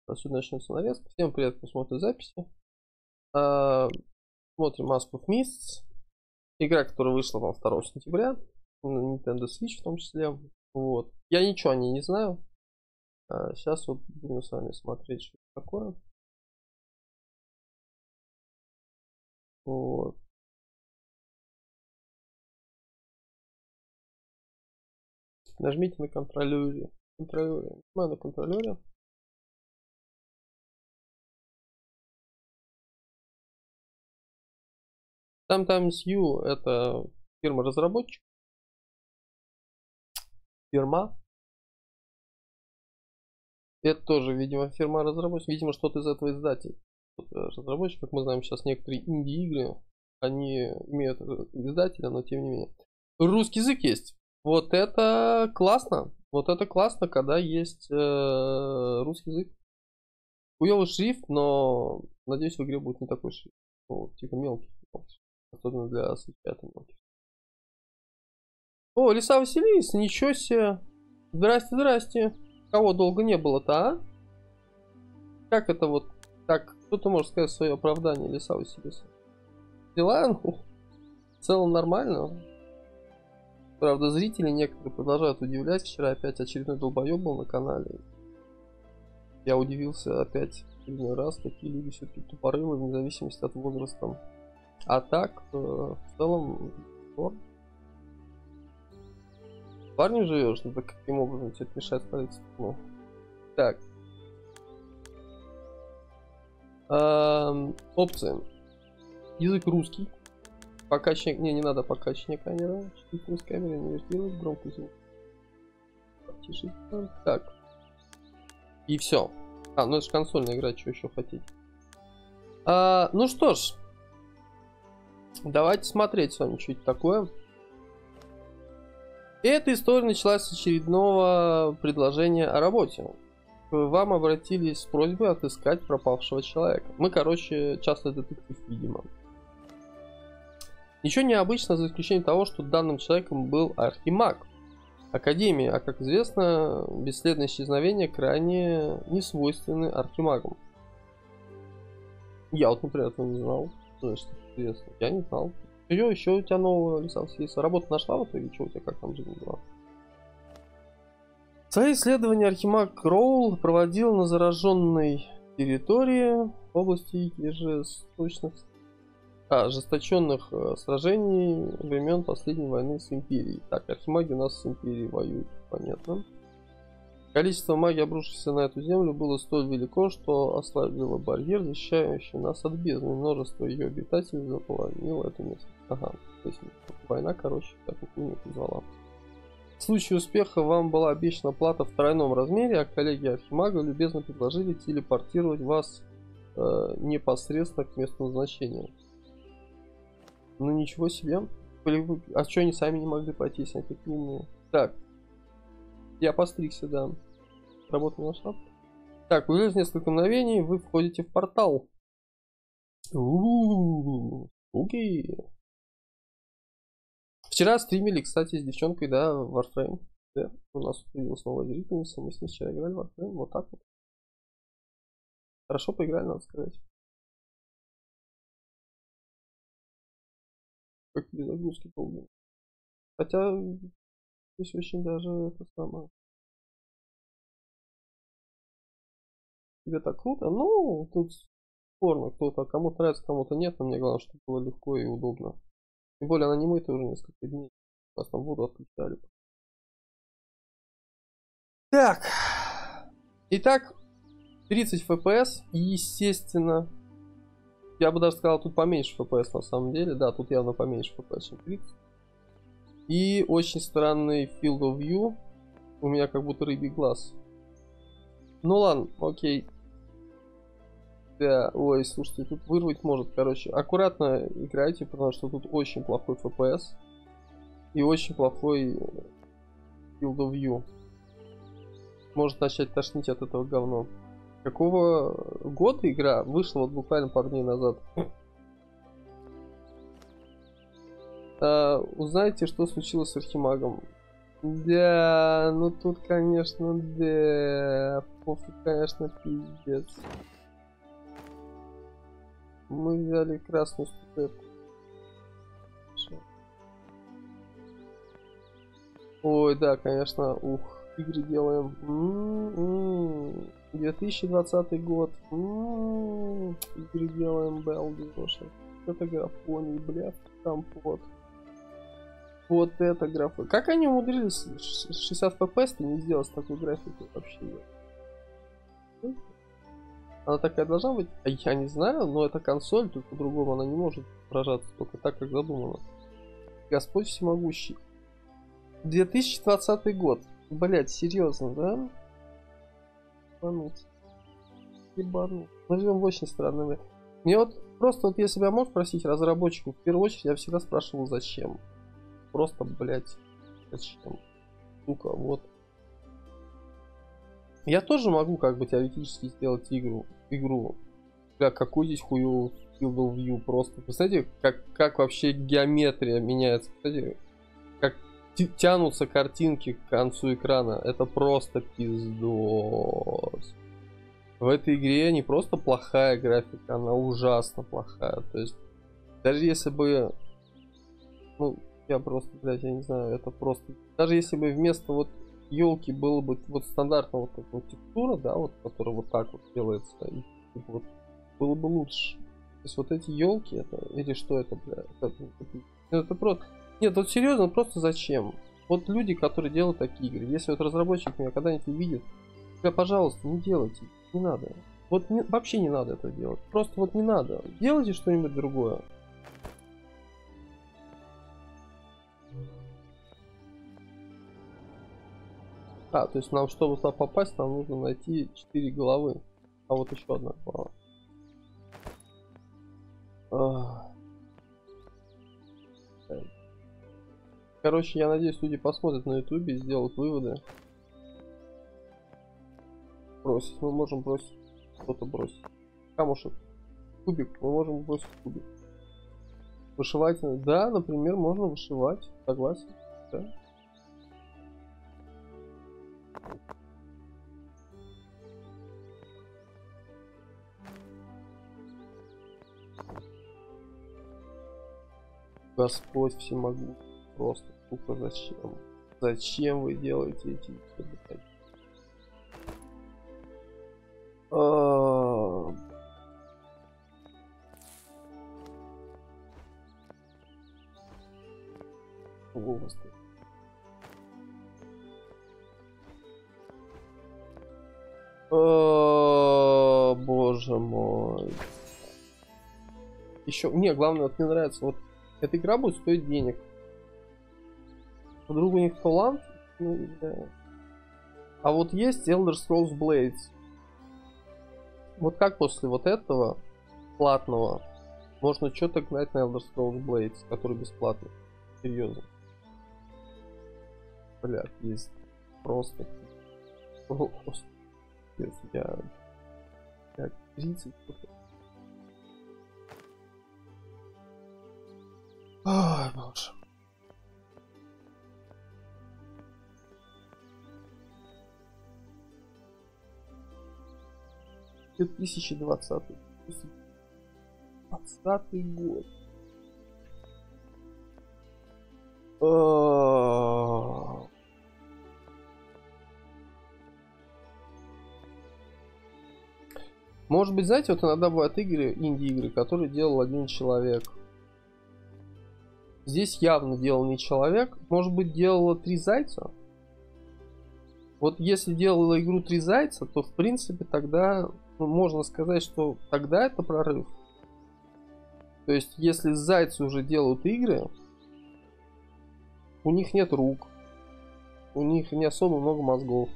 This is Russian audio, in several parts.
Отсюда начнется нарезка. Всем привет, кто смотрит записи. Смотрим Mask of Mists. Игра, которая вышла вам 2 сентября. На Nintendo Switch в том числе. Вот. Я ничего о ней не знаю. Сейчас вот будем с вами смотреть, что это такое. Вот. Нажмите на контролере. Нажимаю на контролере. Sometimes You это фирма-разработчик. Фирма. Это тоже, видимо, фирма-разработчик. Видимо, что-то из этого издателя. Разработчик, как мы знаем, сейчас некоторые инди-игры, они имеют издателя, но тем не менее. Русский язык есть. Вот это классно. Вот это классно, когда есть русский язык. Хуёвый шрифт, но надеюсь, в игре будет не такой шрифт. Ну, типа мелкий. Особенно для свечата мелких. О, Лиса Василис, ничего себе. Здрасте, здрасте. Кого долго не было-то, а? Как это вот так? Кто-то может сказать свое оправдание, Лиса Василиса? Дела? В целом нормально. Правда, зрители некоторые продолжают удивлять. Вчера опять очередной долбоеб был на канале. Я удивился опять очередной раз, какие люди все-таки тупорылые, вне зависимости от возраста. А так, в целом, парнем живешь, ну так каким образом тебе это мешает становиться? Ну. Так. Опции. Язык русский. Покачивание. Не надо покачивание камеры. Чувствительность камеры не инвертировать. Громкий звук. Тише. Так. И все. Ну это же консольная игра, что еще хотите. Ну что ж. Давайте смотреть с вами, что это такое. Эта история началась с очередного предложения о работе. К вам обратились с просьбой отыскать пропавшего человека. Мы, короче, часто детектив, видимо. Ничего необычного, за исключением того, что данным человеком был архимаг Академии, а как известно, бесследное исчезновение крайне не свойственны архимагам. Я вот, например, этого не знал. Что интересно. Я не знал. Что еще у тебя нового, Лиса Василиса? Работу нашла в итоге? Что у тебя, как там жизнь была? Свои исследования архимаг Кроул проводил на зараженной территории в области ожесточенных сражений времен последней войны с Империей. Так, архимаги у нас с Империей воюют, понятно. Количество магии, обрушившейся на эту землю, было столь велико, что ослабило барьер, защищающий нас от бездны. Множество ее обитателей заполонило это место. Ага, то есть война, короче, как их не позвала. В случае успеха вам была обещана плата в тройном размере, а коллеги архимага любезно предложили телепортировать вас непосредственно к месту назначения. Ну ничего себе. А что они сами не могли пойти, если они такие умные? Так. Я постригся, да. Работа нашла. Так, через несколько мгновений вы входите в портал. Окей. Вчера стримили, кстати, с девчонкой, да, Warframe. Да, у нас появилась новая зрительница, мы с ней вчера играли в Warframe, вот так вот. Хорошо поиграли, надо сказать. Какие загрузки долгие. Хотя здесь очень даже это самое. Тебе так круто? Ну, тут спорно, кто-то, кому-то нравится, кому-то нет, но мне главное, чтобы было легко и удобно. Тем более она не мыта уже несколько дней. Нас там воду отключали. Так. Итак, 30 FPS. И, естественно, я бы даже сказал, тут поменьше FPS на самом деле. Да, тут явно поменьше FPS, чем 30. И очень странный Field of View. У меня как будто рыбий глаз. Ну ладно, окей. Да, ой, слушайте, тут вырвать может, короче. Аккуратно играйте, потому что тут очень плохой FPS. И очень плохой Field of View. Может начать тошнить от этого говна. Какого года игра вышла вот буквально пару дней назад? Узнаете, что случилось с архимагом. Да, ну тут, конечно, да. Пофиг, конечно, пиздец. Мы взяли красную статуэтку. Ой, да, конечно, ух, игры делаем. 2020 год. Игры делаем, Белди, это графоний, блядь, компот. Вот это графа. Как они умудрились 60 FPS не сделать с такой графикой вообще? Она такая должна быть? А я не знаю, но это консоль, тут по-другому она не может выражаться, только так, как задумано. Господь всемогущий. 2020 год. Блять, серьезно, да? Ебануть. Ебануть. Мы живем в очень странное время. Мне вот просто вот если бы я мог спросить разработчиков, в первую очередь я всегда спрашивал зачем. Просто, блять, зачем? Сука, вот. Я тоже могу как бы теоретически сделать игру. Бля, какой здесь хуёвый Field of View просто. Представляете, как вообще геометрия меняется. Кстати, как тянутся картинки к концу экрана. Это просто пиздос. В этой игре не просто плохая графика, она ужасно плохая. То есть, даже если бы... Ну, я просто, блядь, я не знаю, это просто... Даже если бы вместо вот елки было бы вот стандартная вот такая вот текстура, да, вот, которая вот так вот делается, и типа, вот, было бы лучше. То есть вот эти елки, это, или что это, бля, это просто... Нет, вот серьезно, просто зачем? Вот люди, которые делают такие игры, если вот разработчик меня когда-нибудь увидит, бля, пожалуйста, не делайте, не надо. Вот вообще не надо это делать. Просто вот не надо. Делайте что-нибудь другое. А, то есть нам, чтобы туда попасть, нам нужно найти 4 головы. А вот еще одна голова. Короче, я надеюсь, люди посмотрят на ютубе и сделают выводы. Бросить. Мы можем бросить. Что-то бросить. Камушек. Кубик. Мы можем бросить кубик. Вышивать. Да, например, можно вышивать. Согласен. Да. Господь всемогущий. Просто, сука, зачем? Зачем вы делаете эти игры? Волости. Боже мой. Еще, не, главное, вот мне нравится, вот эта игра будет стоить денег. По-другому у них талант. Ну, да. А вот есть Elder Scrolls Blades. Вот как после вот этого платного можно что-то гнать на Elder Scrolls Blades, который бесплатный? Серьезно. Бля, есть просто. Просто. Я 30. Ой, боже. Это 2020 год. Может быть, знаете, вот иногда бывают игры, инди-игры, которые делал один человек. Здесь явно делал не человек. Может быть, делало 3 зайца? Вот если делала игру 3 зайца, то в принципе тогда можно сказать, что тогда это прорыв. То есть, если зайцы уже делают игры, у них нет рук, у них не особо много мозгов,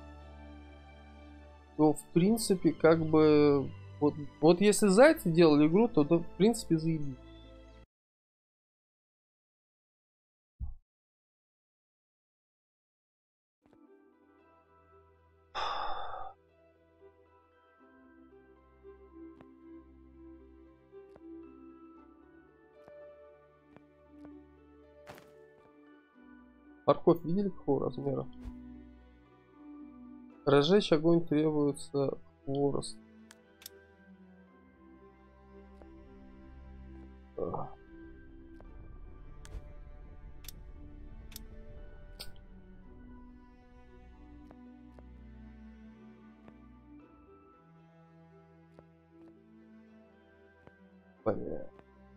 то в принципе как бы вот если зайцы делали игру, то в принципе заебись. Морковь видели какого размера? Разжечь огонь требуется хворост. Понятно.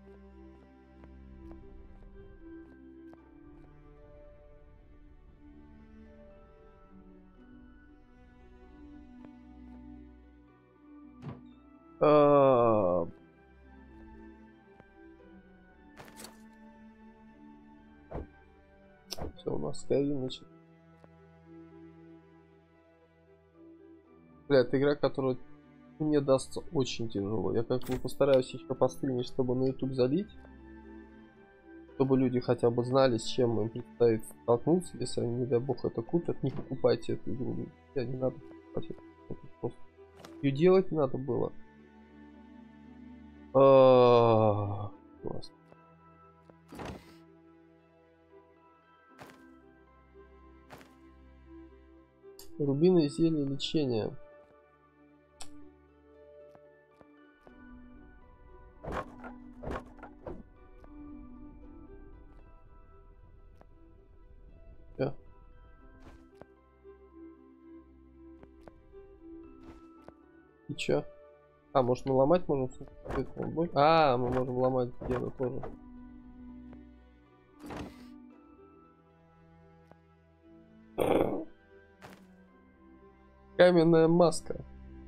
Все, у нас Skyrim начал. Бля, это игра, которая мне дастся очень тяжело. Я как бы постараюсь еще постримить, чтобы на YouTube залить. Чтобы люди хотя бы знали, с чем им предстоит столкнуться. Если они, не дай бог, это купят, не покупайте эту игру. Я не надо покупать это. Просто ее делать надо было. Рубиновое зелье лечения. И чё? А, может мы ломать можем? А, мы можем ломать деда тоже. Каменная маска.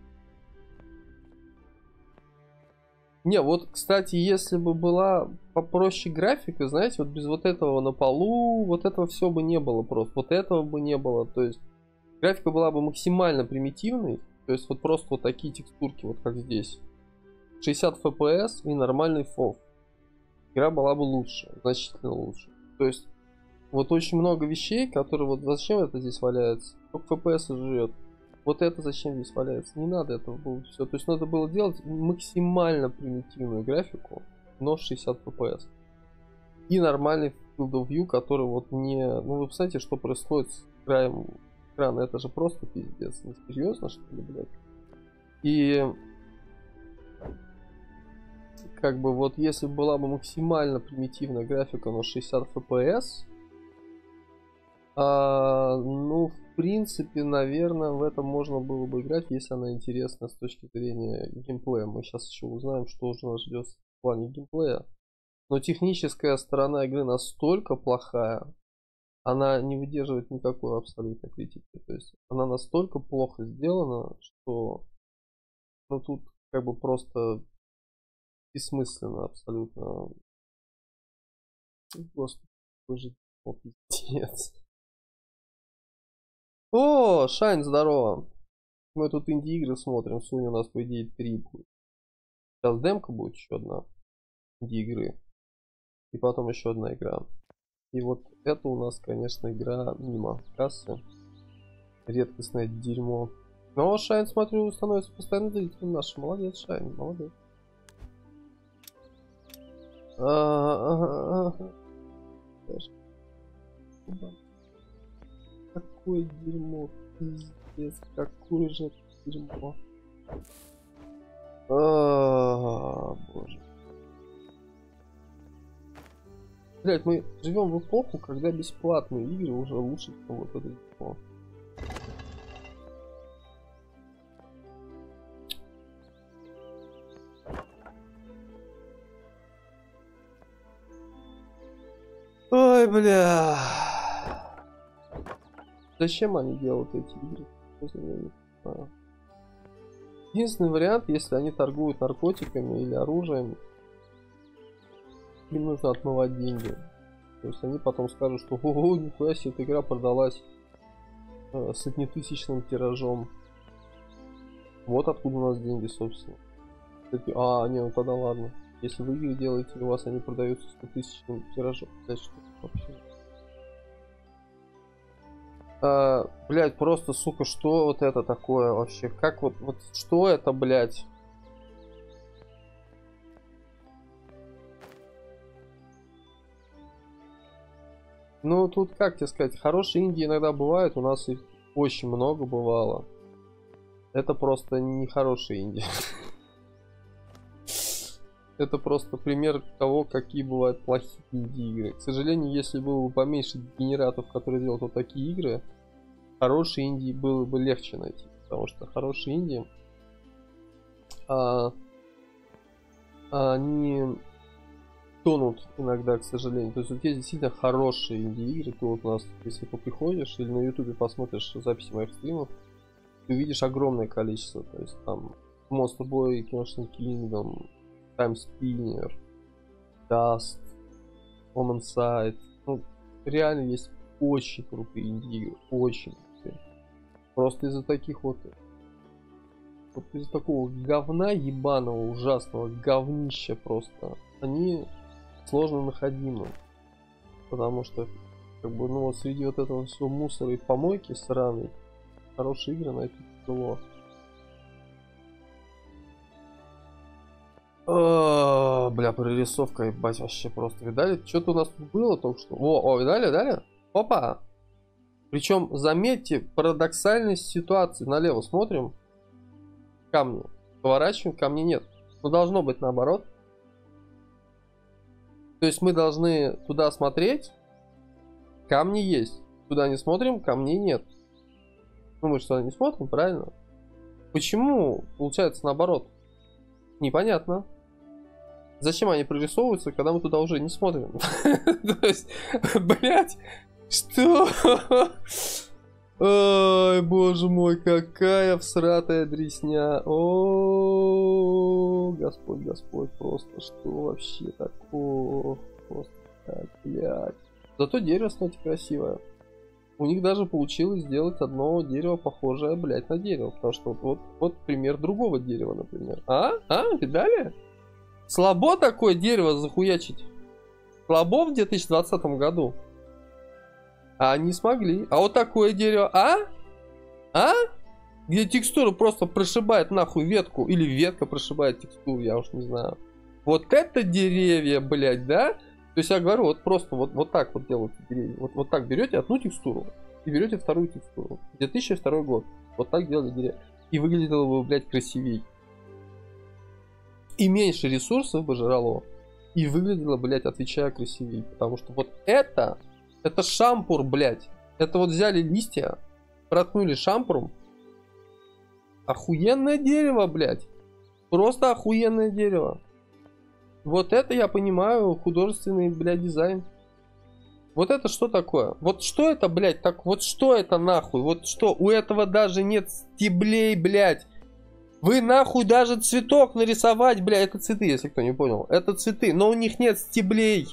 Не, вот, кстати, если бы была попроще графика, знаете, вот без вот этого на полу, вот этого все бы не было просто. Вот этого бы не было. То есть графика была бы максимально примитивной. То есть вот просто вот такие текстурки, вот как здесь. 60 FPS и нормальный FOV. Игра была бы лучше, значительно лучше. То есть вот очень много вещей, которые вот зачем это здесь валяется? Только FPS жрет. Вот это зачем здесь валяется? Не надо этого было все. То есть надо было делать максимально примитивную графику, но 60 FPS. И нормальный Field of View, который вот не... Ну вы представляете, что происходит с краем экрана? Это же просто пиздец. Не серьезно, что ли, блядь? И... Как бы вот если была бы максимально примитивная графика, но 60 FPS, ну, в принципе, наверное, в этом можно было бы играть, если она интересна с точки зрения геймплея. Мы сейчас еще узнаем, что же нас ждет в плане геймплея. Но техническая сторона игры настолько плохая, она не выдерживает никакой абсолютной критики. То есть она настолько плохо сделана, что ну, тут как бы просто бессмысленно абсолютно. Господи, боже, пиздец. О, Шайн, здорово. Мы тут инди-игры смотрим. Сегодня у нас, по идее, 3 будет. Сейчас демка будет еще одна инди-игры. И потом еще одна игра. И вот это у нас, конечно, игра мимо кассы. Редкостное дерьмо. Но Шайн, смотрю, становится постоянно зрителем наш. Молодец, Шайн, молодец. Какое дерьмо, пиздец, какое же дерьмо. Боже. Блять, мы живем в эпоху, когда бесплатные игры уже лучше, чем вот это дерьмо. Ой, бля. Зачем они делают эти игры? Я не знаю. Единственный вариант, если они торгуют наркотиками или оружием, им нужно отмывать деньги. То есть они потом скажут, что ого, нихуя себе, эта игра продалась сотнетысячным тиражом. Вот откуда у нас деньги, собственно. Такие, не, ну тогда ладно. Если вы игры делаете, у вас они продаются 100-тысячным тиражом. Значит, вообще... блять, просто, сука, что вот это такое вообще? Как вот что это, блять? Ну, тут, как тебе сказать, хорошие инди иногда бывают, у нас их очень много бывало. Это просто не хорошие инди. Это просто пример того, какие бывают плохие инди-игры. К сожалению, если было бы поменьше генераторов, которые делают вот такие игры, хорошие инди было бы легче найти. Потому что хорошие инди, они тонут иногда, к сожалению. То есть вот есть действительно хорошие инди-игры. Ты вот у нас, если ты приходишь или на ютубе посмотришь записи моих стримов, ты увидишь огромное количество. То есть там Monster Boy, Kenshin Kingdom, Time Spinner, Dust, Omen Side. Ну, реально есть очень крутые инди-игры. Очень крутые. Просто из-за таких вот из-за такого говна ебаного, ужасного говнища просто, они сложно находимы. Потому что, как бы, ну вот среди вот этого всего мусора и помойки сраной, хорошие игры найти тяжело. Бля, прорисовка, ебать, вообще просто. Видали? Что-то у нас тут было только что. О, видали? Опа! Причем, заметьте, парадоксальность ситуации. Налево смотрим. Камни. Поворачиваем, камней нет. Но должно быть наоборот. То есть мы должны туда смотреть. Камни есть. Туда не смотрим, камней нет. Ну мы что, не смотрим, правильно? Почему получается наоборот? Непонятно. Зачем они прорисовываются, когда мы туда уже не смотрим? То есть, блять, что? Ой, боже мой, какая всратая дресня. О, Господь, просто что вообще такое? Просто так, блядь. Зато дерево, кстати, красивое. У них даже получилось сделать одно дерево похожее, блядь, на дерево. Потому что вот пример другого дерева, например. Видали? Слабо такое дерево захуячить. Слабо в 2020 году. А они смогли. А вот такое дерево, где текстура просто прошибает нахуй ветку. Или ветка прошибает текстуру, я уж не знаю. Вот это деревья, блядь, да? То есть я говорю, вот просто вот так вот делают деревья. Вот так берете одну текстуру и берете вторую текстуру. 2002 год. Вот так делали деревья. И выглядело бы, блядь, красивей. И меньше ресурсов бы жрало. И выглядело, блядь, отвечая красивей. Потому что вот это шампур, блядь. Это вот взяли листья, проткнули шампуром. Охуенное дерево, блядь. Просто охуенное дерево. Вот это я понимаю художественный, блядь, дизайн. Вот это что такое? Вот что это, блядь, так вот что это нахуй? Вот что? У этого даже нет стеблей, блядь. Вы нахуй даже цветок нарисовать, блядь. Это цветы, если кто не понял. Это цветы, но у них нет стеблей.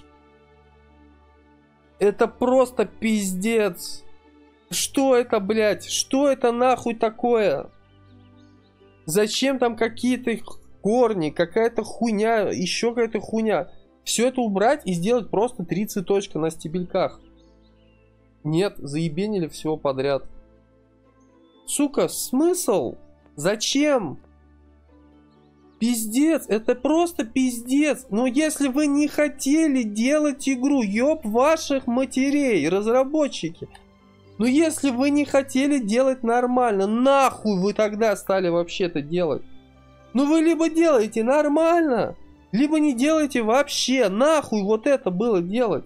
Это просто пиздец. Что это, блядь? Что это нахуй такое? Зачем там какие-то корни, какая-то хуйня, еще какая-то хуйня? Все это убрать и сделать просто 3 цветочка на стебельках. Нет, заебенили всего подряд. Сука, смысл? Зачем? Пиздец, это просто пиздец. Но если вы не хотели делать игру, ёб ваших матерей, разработчики. Но если вы не хотели делать нормально, нахуй вы тогда стали вообще-то делать? Ну вы либо делаете нормально, либо не делаете вообще. Нахуй вот это было делать?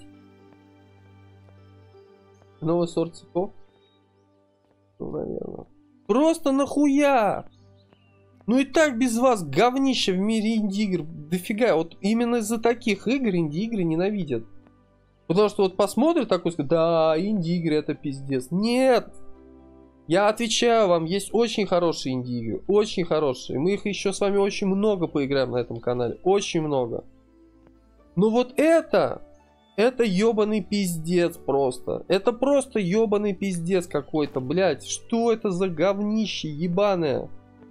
Новый сорт цветов? Ну, наверное. Просто нахуя? Ну и так без вас говнище в мире инди-игр дофига. Вот именно из-за таких игр инди-игры ненавидят. Потому что вот посмотрят такой, скажут, да, инди-игры это пиздец. Нет! Я отвечаю вам, есть очень хорошие инди-игры. Очень хорошие. Мы их еще с вами очень много поиграем на этом канале. Очень много. Но вот это ебаный пиздец просто. Это просто ебаный пиздец какой-то, блядь. Что это за говнище ебаное?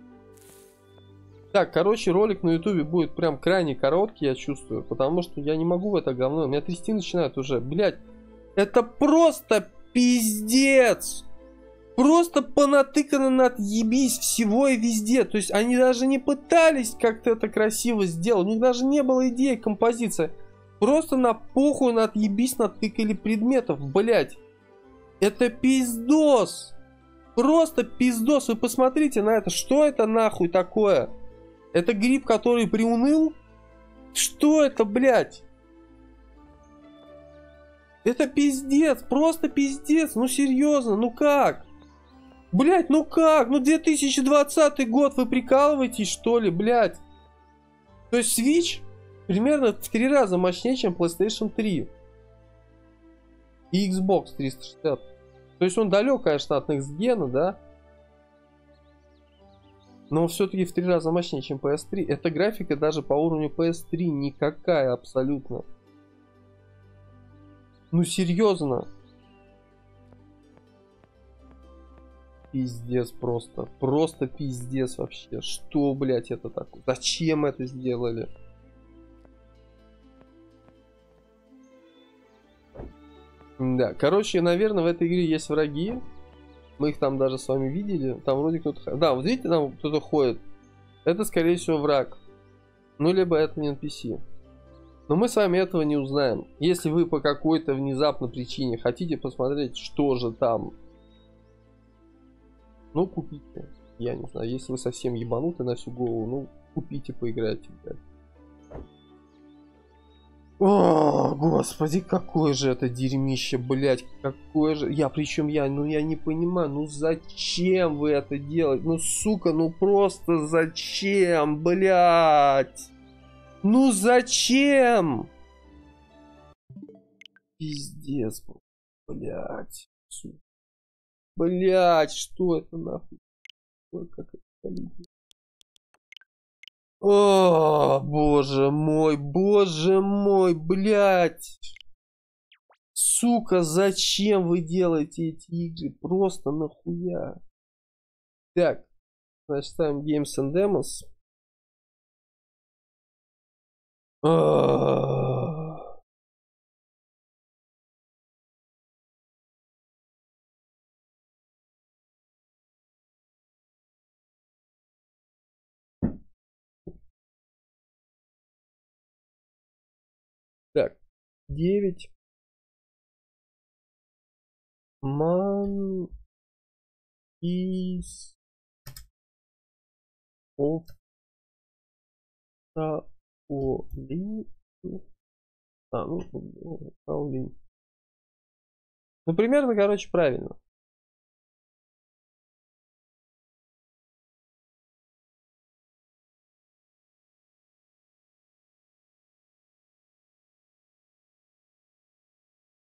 Так, короче, ролик на ютубе будет прям крайне короткий, я чувствую. Потому что я не могу в это говно. Меня трясти начинает уже. Блядь, это просто пиздец. Просто понатыкано на отъебись всего и везде. То есть они даже не пытались как-то это красиво сделать. У них даже не было идеи, композиция. Просто на похуй, на отъебись, натыкали предметов, блять. Это пиздос. Просто пиздос. Вы посмотрите на это. Что это нахуй такое? Это гриб, который приуныл? Что это, блять? Это пиздец. Просто пиздец. Ну серьезно, ну как? Блять, ну как? Ну 2020 год, вы прикалываетесь, что ли, блять? То есть Switch примерно в 3 раза мощнее, чем PlayStation 3. И Xbox 360. То есть он далек, конечно, от Next Gen, да? Но все-таки в 3 раза мощнее, чем PS3. Эта графика даже по уровню PS3 никакая абсолютно. Ну серьезно. Пиздец просто. Просто пиздец вообще. Что, блять, это такое? Зачем это сделали? Да, короче, наверное, в этой игре есть враги. Мы их там даже с вами видели. Там вроде кто-то... Да, вот видите, там кто-то ходит. Это, скорее всего, враг. Ну, либо это не NPC. Но мы с вами этого не узнаем. Если вы по какой-то внезапной причине хотите посмотреть, что же там, ну, купите. Я не знаю, если вы совсем ебануты на всю голову, ну, купите, поиграйте, блядь. О, господи, какое же это дерьмище, блядь, какое же... Ну я не понимаю, ну зачем вы это делаете? Ну, сука, ну просто зачем, блядь? Ну зачем? Пиздец, блядь. Блядь, что это нахуй? Ой, как это солидно. О, боже мой, блядь. Сука, зачем вы делаете эти игры? Просто нахуя? Так, значит, ставим Games and Demos. Так, 9. Man is of Shaolin. Ну, примерно, короче, правильно.